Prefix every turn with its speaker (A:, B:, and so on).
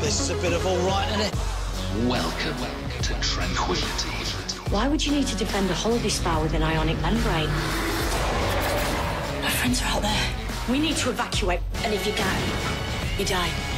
A: This is a bit of all right, isn't it?
B: Welcome to tranquility.
C: Why would you need to defend a holiday spa with an ionic membrane? My friends are out there. We need to evacuate, and if you can't, you die.